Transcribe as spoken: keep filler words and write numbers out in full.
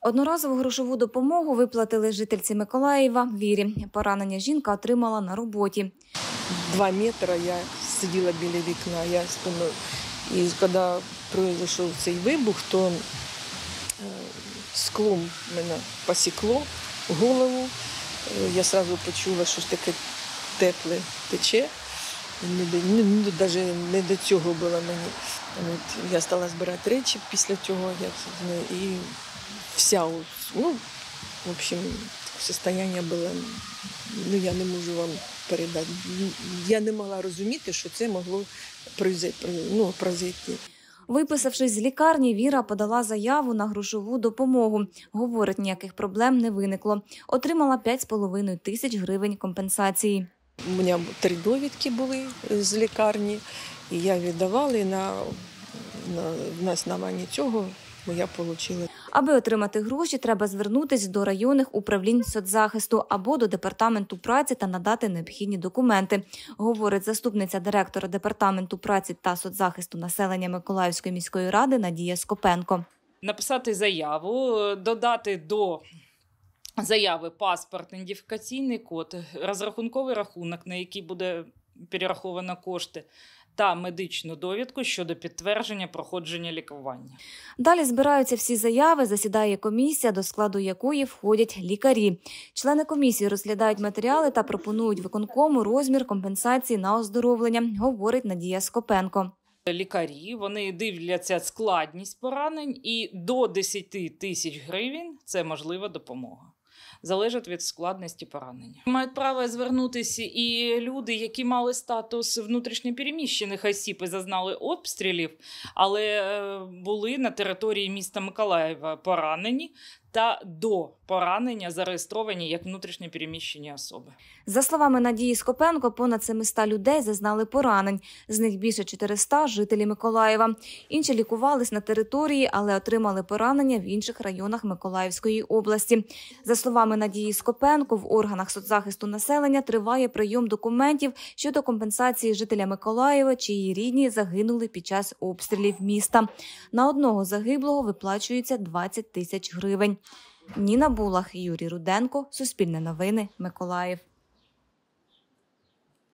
Одноразову грошову допомогу виплатили жительці Миколаєва Вірі. Поранення жінка отримала на роботі. Два метри я сиділа біля вікна, я спиною. І коли пройшов цей вибух, то склом мене посікло в голову. Я одразу почула, що ж таке тепле тече. Навіть не до цього було мені. От, я стала збирати речі після цього. І вся, ну, в общем, состояние було, ну, я не можу вам передати. Я не могла розуміти, що це могло произойти, ну, произойти. Виписавшись з лікарні, Віра подала заяву на грошову допомогу. Говорить, ніяких проблем не виникло. Отримала п'ять з половиною тисяч гривень компенсації. У мене три довідки були з лікарні, і я віддавала, і на, на, на основанні цього я отримала. Аби отримати гроші, треба звернутися до районних управлінь соцзахисту або до департаменту праці та надати необхідні документи, говорить заступниця директора департаменту праці та соцзахисту населення Миколаївської міської ради Надія Скопенко. Написати заяву, додати до заяви паспорт, ідентифікаційний код, розрахунковий рахунок, на який буде перераховано кошти, та медичну довідку щодо підтвердження проходження лікування. Далі збираються всі заяви, засідає комісія, до складу якої входять лікарі. Члени комісії розглядають матеріали та пропонують виконкому розмір компенсації на оздоровлення, говорить Надія Скопенко. Лікарі, вони дивляться складність поранень, і до десяти тисяч гривень – це можлива допомога. Залежить від складності поранення. Мають право звернутися і люди, які мали статус внутрішньопереміщених осіб і зазнали обстрілів, але були на території міста Миколаєва поранені та до поранення зареєстровані як внутрішньопереміщені особи. За словами Надії Скопенко, понад сімсот людей зазнали поранень. З них більше чотириста – жителі Миколаєва. Інші лікувались на території, але отримали поранення в інших районах Миколаївської області. За словами Надії Скопенко, в органах соцзахисту населення триває прийом документів щодо компенсації жителя Миколаєва, чиї рідні загинули під час обстрілів міста. На одного загиблого виплачується двадцять тисяч гривень. Ніна Булах, Юрій Руденко, Суспільне новини, Миколаїв.